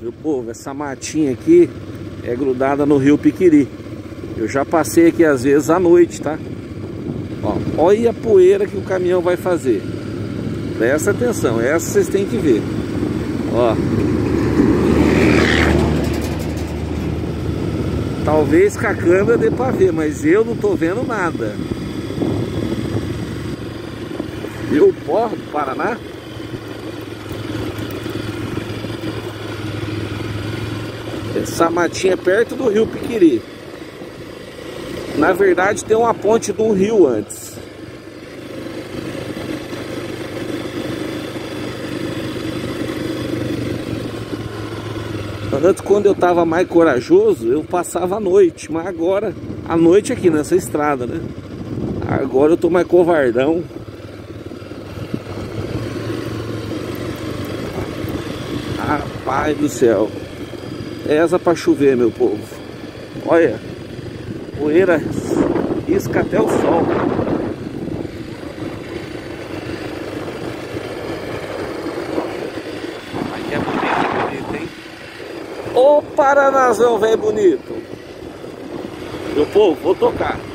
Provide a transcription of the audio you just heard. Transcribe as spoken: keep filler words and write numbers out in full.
Meu povo, essa matinha aqui é grudada no rio Piquiri. Eu já passei aqui às vezes à noite, tá? Ó, olha a poeira que o caminhão vai fazer. Presta atenção, essa vocês têm que ver. Ó. Talvez com a câmera dê pra ver, mas eu não tô vendo nada. E o pó do Paraná? Essa matinha é perto do rio Piquiri. Na verdade tem uma ponte de um rio antes. Antes, quando eu tava mais corajoso, eu passava a noite. Mas agora, a noite aqui nessa estrada, né? Agora eu tô mais covardão. Rapaz do céu. Essa pra chover, meu povo. Olha. Poeira isca até o sol. Aqui é bonito, bonito, hein? Ô Paranazão, velho bonito. Meu povo, vou tocar.